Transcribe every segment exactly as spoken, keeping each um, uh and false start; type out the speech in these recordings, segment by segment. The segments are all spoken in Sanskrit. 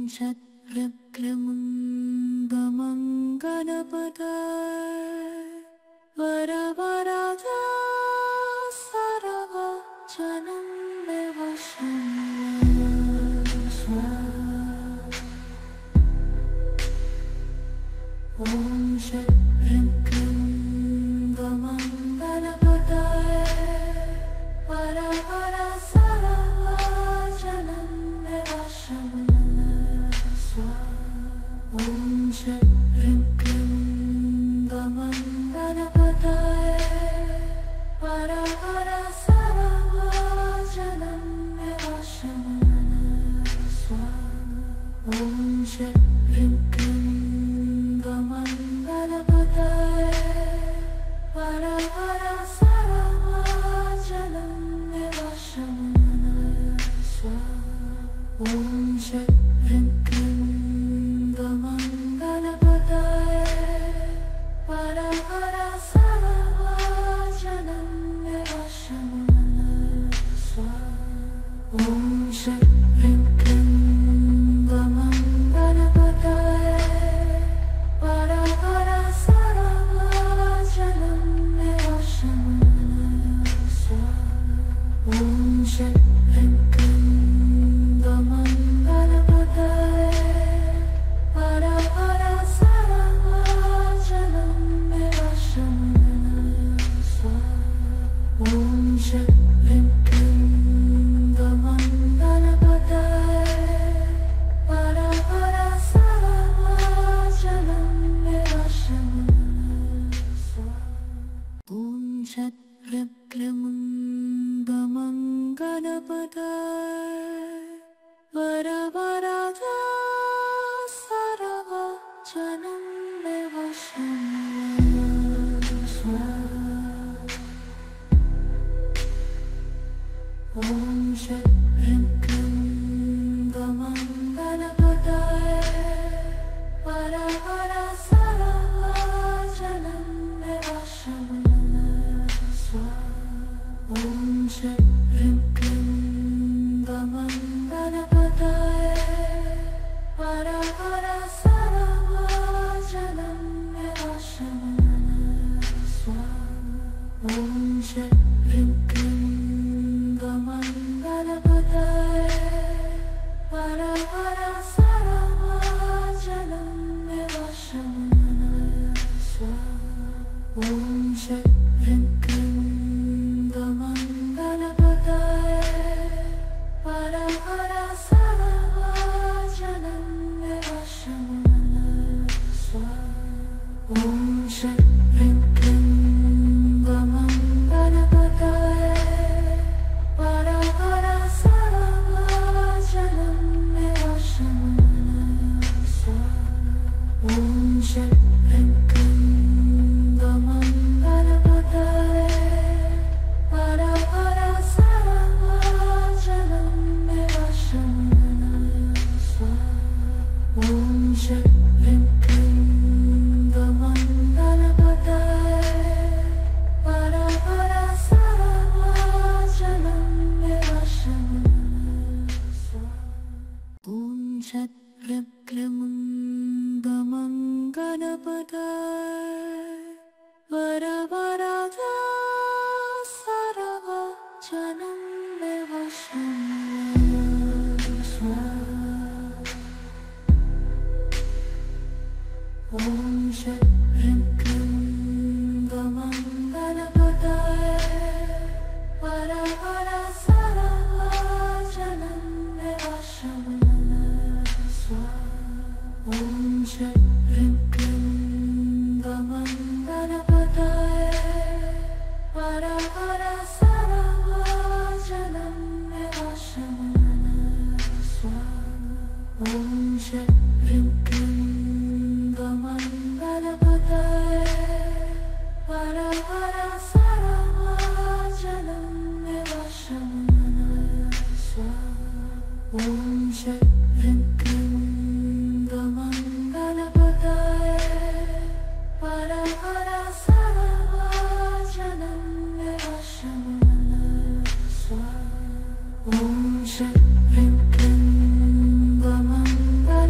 षट्विक्रमङ्गलपदाय वरवरदा सर्वजनं मे वशं ॐ षट्विक्रमङ्गलपदाय वरवरदा सर्वजनं मे वशं ॐ षट्विक्रमङ्गलपदाय वरवरदा सर्वजनं मे वशं ॐ षट्विक्रमङ्गलपदाय वरवरदा सर्वजनं मे वशं ॐ षट्विक्रमङ्गलपदाय वरवरदा सर्वजनं मे वशं ॐ षट्विक्रमङ्गलपदाय वरवरदा सर्वजनं मे वशं ॐ षट्विक्रमङ्गलपदाय वरवरदा सर्वजनं मे वशं ॐ षट्विक्रमङ्गलपदाय वरवरदा सर्वजनं मे वशं ॐ षट्विक्रमङ्गलपदाय वरवरदा सर्वजनं मे वशं ॐ षट्विक्रमङ्गलपदाय वरवरदा सर्वजनं मे वशं ॐ षट्विक्रमङ्गलपदाय वरवरदा सर्वजनं मे वशं ॐ षट्विक्रमङ्गलपदाय वरवरदा सर्वजनं मे वशं ॐ षट्विक्रमङ्गलपदाय वरवरदा सर्वजनं मे वशं ॐ षट्विक्रमङ्गलपदाय वरवरदा सर्वजनं मे वशं ॐ षट्विक्रमङ्गलपदाय वरवरदा सर्वजनं मे वशं ॐ षट्विक्रमङ्गलपदाय वरवरदा सर्वजनं मे वशं ॐ षट्विक्रमङ्गलपदाय वरवरदा सर्वजनं मे वशं ॐ षट्विक्रमङ्गलपदाय वरवरदा सर्वजनं मे वशं ॐ षट्विक्रमङ्गलपदाय वरवरदा सर्वजनं मे वशं ॐ षट्विक्रमङ्गलपदाय वरवरदा सर्वजनं मे वशं ॐ षट्विक्रमङ्गलपदाय वरवरदा सर्वजनं मे वशं ॐ षट्विक्रमङ्गलपदाय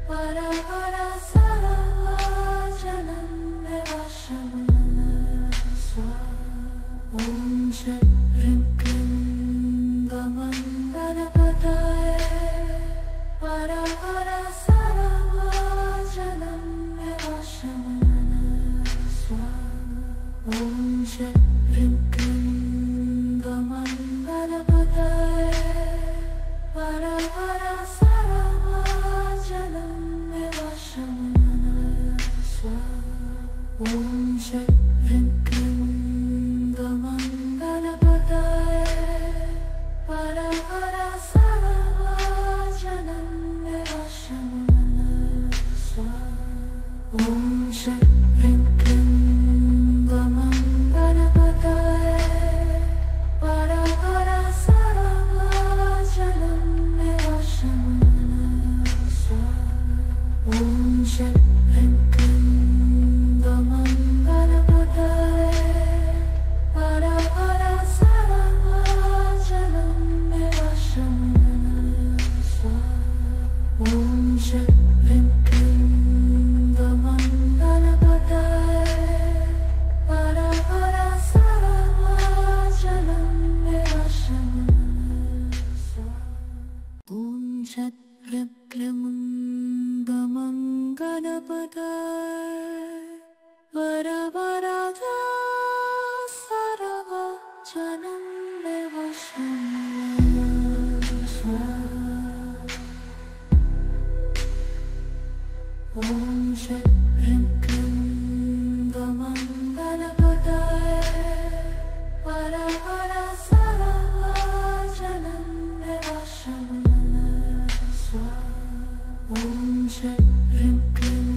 Vara vara saravajanam devashamana swaha. Om Shrim Klim Gamanganapataye. Vara vara saravajanam devashamana swaha. Om Shrim Klim Gamanganapataye. Vara vara saravajanam devashamana swaha. Om Shrim Klim Gamanganapataye. Vara vara saravajanam devashamana swaha. Om Shrim Klim Gamanganapataye. Vara vara saravajanam devashamana swaha. Om Shrim Klim Gamanganapataye. Vara vara saravajanam devashamana swaha. Om Shrim Klim Gamanganapataye. Vara vara saravajanam devashamana swaha. Om Shrim Klim Gamanganapataye. Vara vara saravajanam devashamana swaha. Om Shrim Klim Gamanganapataye. Vara vara saravajanam devashamana swaha. Om Shrim Klim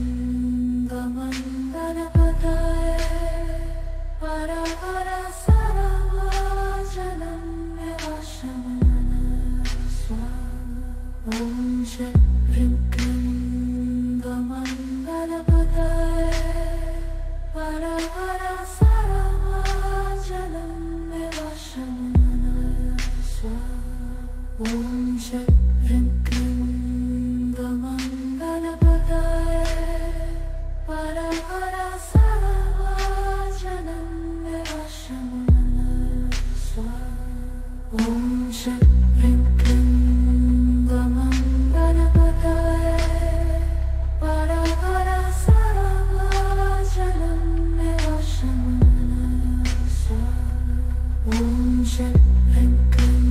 Gamanganapataye. Vara vara saravajanam devashamana swaha. Om Shrim Klim Gamanganapataye. Vara vara saravajanam devashamana swaha. Om Shrim Klim Gamanganapataye. Vara vara saravajanam devashamana swaha. Om Shrim Klim Gamanganapataye. Vara vara saravajanam devashamana swaha. Om Shrim Klim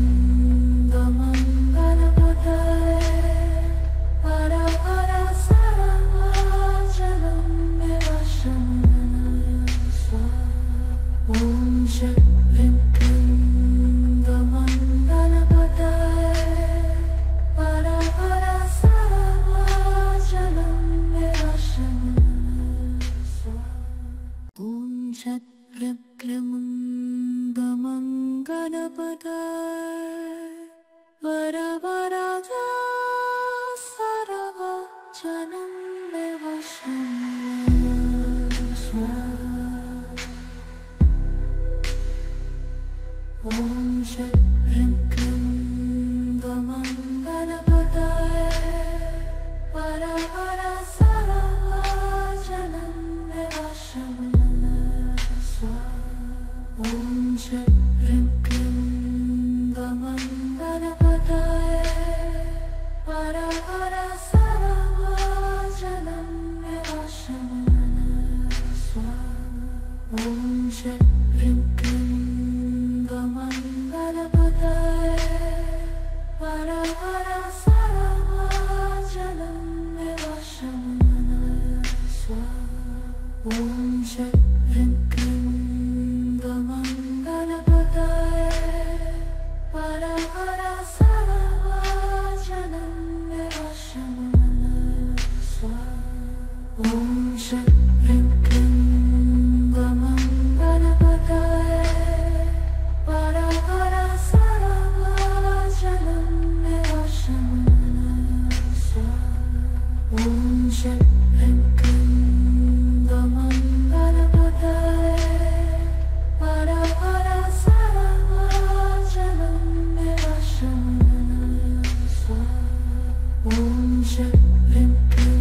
Gamanganapataye. Vara vara saravajanam devashamana swaha. Om Shrim Klim Gamanganapataye. Vara vara saravajanam devashamana swaha. Om Shrim Klim Gamanganapataye. Vara vara saravajanam devashamana swaha. Om Shrim Klim Gamanganapataye. Vara vara saravajanam devashamana swaha. Om Shrim Klim Gamanganapataye. Vara vara saravajanam devashamana swaha. Om Shrim Klim Gamanganapataye. Vara vara saravajanam devashamana swaha. Om Shrim Klim Gamanganapataye. Vara vara saravajanam devashamana swaha. Om Shrim Klim Gamanganapataye. Vara vara saravajanam devashamana swaha. Om Shrim Klim Gamanganapataye. Vara vara saravajanam devashamana swaha. Om Shrim Klim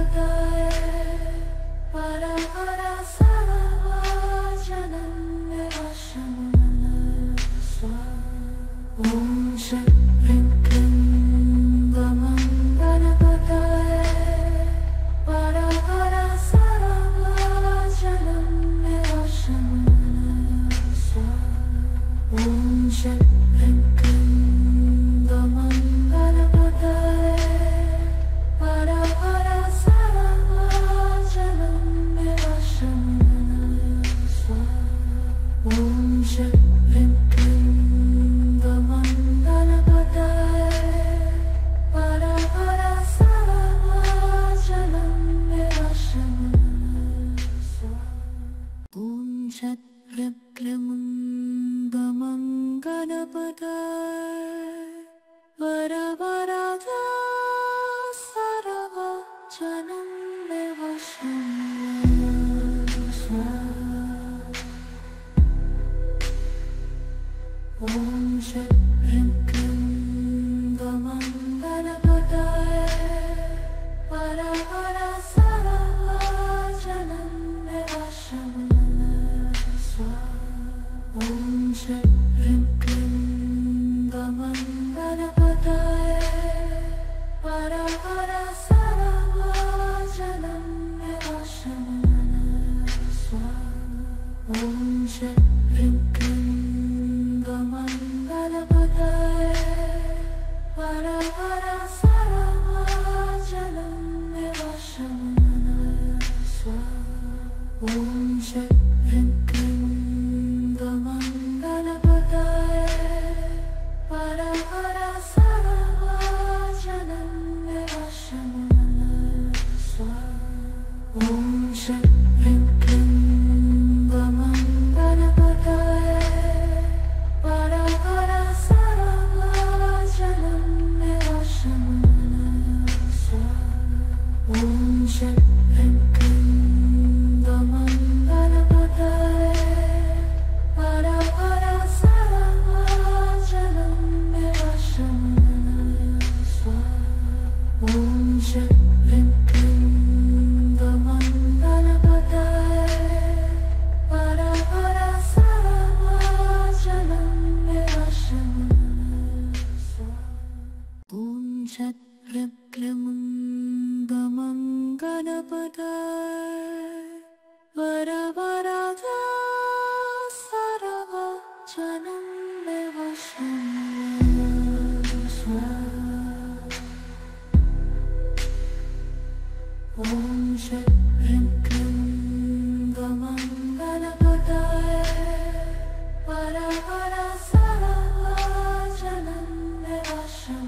जनं मे वशं ॐ शं ह्रीं क्लीं गमं गणपतये वर वर सर्वा जनं मे वशं ॐ शं ह्रीं क्लीं गमं गणपतये वर वर सर्वा जनं मे वशं ॐ शं ह्रीं क्लीं गमं गणपतये वर वर सर्वा जनं मे वशं ॐ शं ह्रीं क्लीं गमं गणपतये वर वर सर्वा जनं मे वशं ॐ शं ह्रीं क्लीं गमं गणपतये वर वर सर्वा जनं मे वशं ॐ शं ह्रीं क्लीं गमं गणपतये वर वर सर्वा जनं मे वशं ॐ शं ह्रीं क्लीं गमं गणपतये वर वर सर्वा जनं मे वशं ॐ शं ह्रीं क्लीं गमं गणपतये वर वर सर्वा जनं मे वशं ॐ शं ह्रीं क्लीं गमं गणपतये वर वर सर्वा जनं मे वशं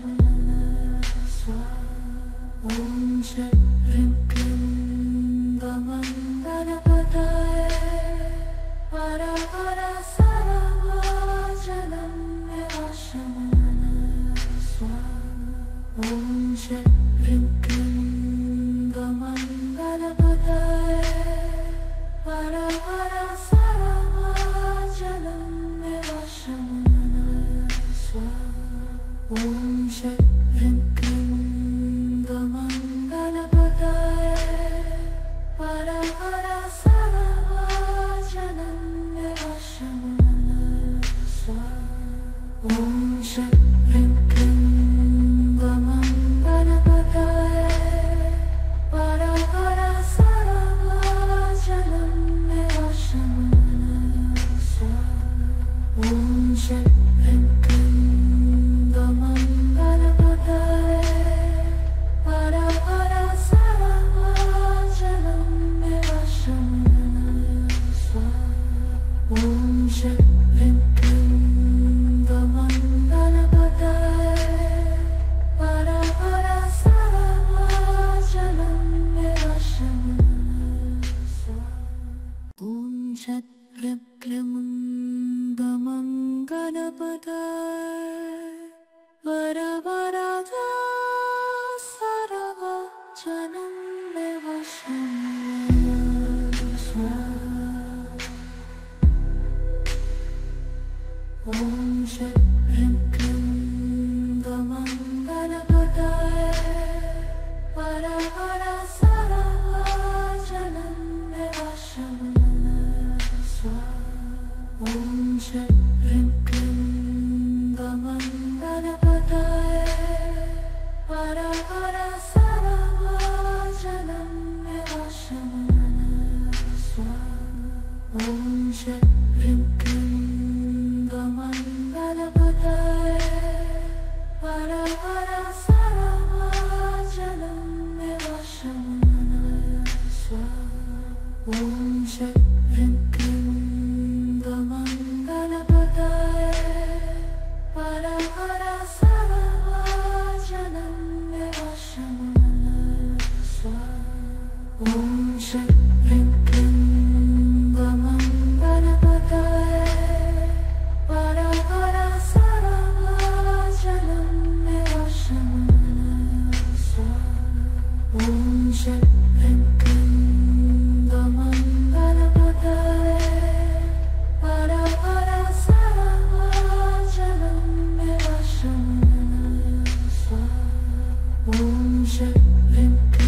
ॐ शं ह्रीं क्लीं गमं गणपतये वर वर सर्वा जनं मे वशं ॐ शं ह्रीं क्लीं गमं गणपतये वर वर सर्वा जनं मे वशं ॐ शं ह्रीं क्लीं गमं गणपतये शक्तिं गमङ्गलपदाय पर पर सर्वजनं निवसनं स्वाहा। ॐ शक्तिं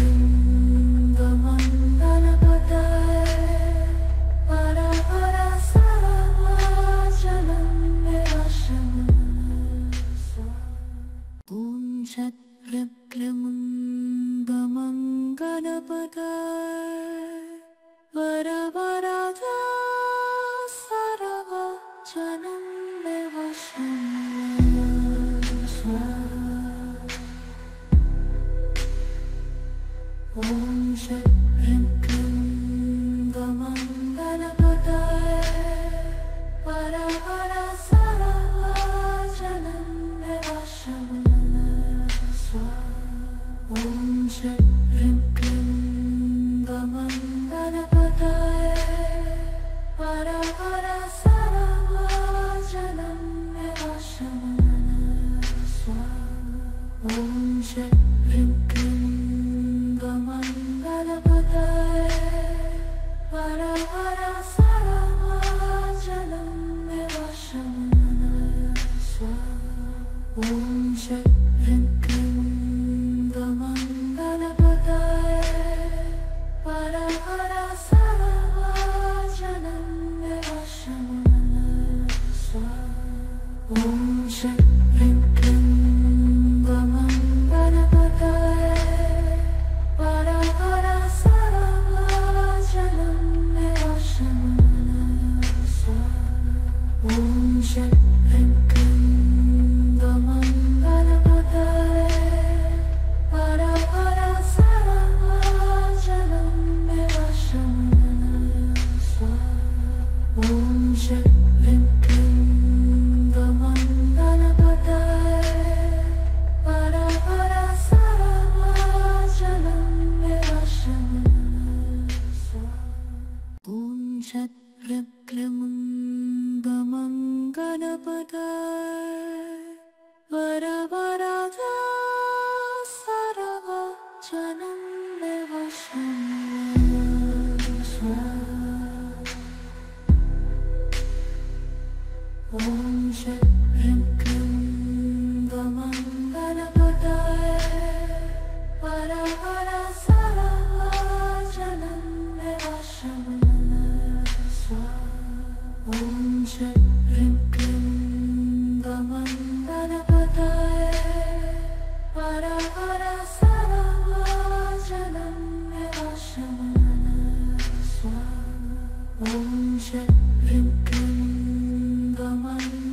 गमङ्गलपदाय पर पर सर्वजनं निवसनं स्वाहा। ॐ शक्तिं गमङ्गलपदाय वरवरदा सर्वजनं निवसनं स्वाहा। ॐ शक्तिं गमङ्गलपदाय वरवर सर्वजनं निवसनं स्वाहा। ॐ शक्तिं गमङ्गलपदाय वरवर सर्वजनं निवसनं स्वाहा। ॐ शक्तिं गमङ्गलपदाय वरवर सर्वजनं निवसनं स्वाहा। ॐ शक्तिं गमङ्गलपदाय वरवर सर्वजनं निवसनं स्वाहा। ॐ शक्तिं गमङ्गलपदाय वरवर सर्वजनं निवसनं स्वाहा। ॐ शक्तिं गमङ्गलपदाय वरवर सर्वजनं निवसनं स्वाहा। ॐ शक्तिं गमङ्गलपदाय वरवर सर्वजनं निवसनं स्वाहा। ॐ शक्तिं गमङ्गलपदाय वरवरदा सर्वजनं निवसनं स्वाहा। ॐ शक्तिं गमङ्गलपदाय वरवर सर्वजनं निवसनं स्वाहा। ॐ शक्तिं गमङ्गलपदाय वरवर सर्वजनं निवसनं स्वाहा। ॐ शक्तिं गमङ्गलपदाय